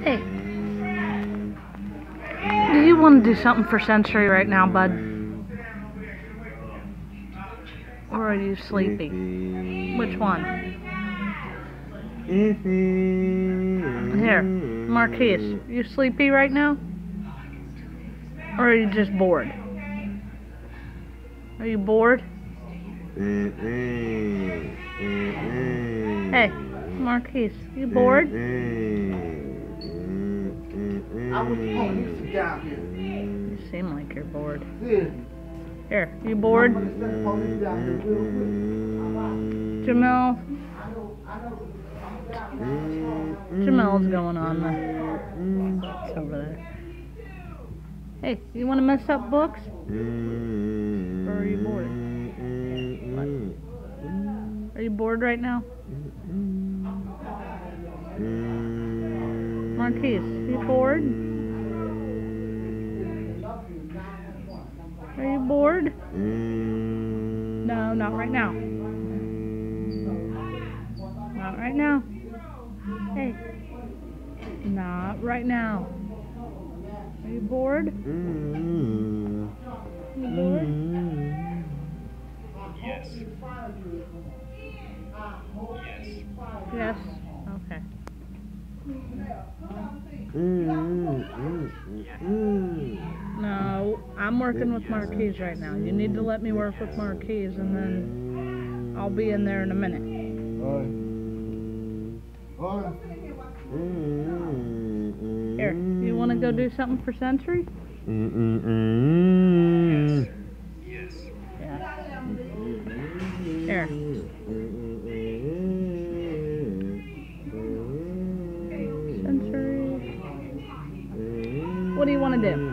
Hey. Do you want to do something for sensory right now, bud? Or are you sleepy? Which one? Here, Marquis, you sleepy right now? Or are you just bored? Are you bored? Hey, Marquis, you bored? You seem like you're bored. Here, you bored? Jamel's going on it's over there. Hey, you want to mess up books? Or are you bored? What? Are you bored right now? Marquis, you bored? Are you bored? No, not right now. Not right now. Hey. Not right now. Are you bored? You bored? Yes. Yes? Okay. No, I'm working with Marquis right now. You need to let me work with Marquis, and then I'll be in there in a minute. Here, you want to go do something for sensory? Yes. Yeah. Here. Sensory. What do you want to do?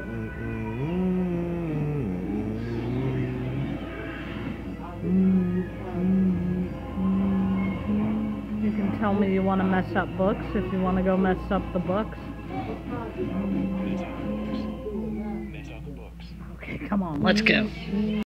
You can tell me you want to mess up books if you want to go mess up the books. Mess up the books. Okay, come on, let's go.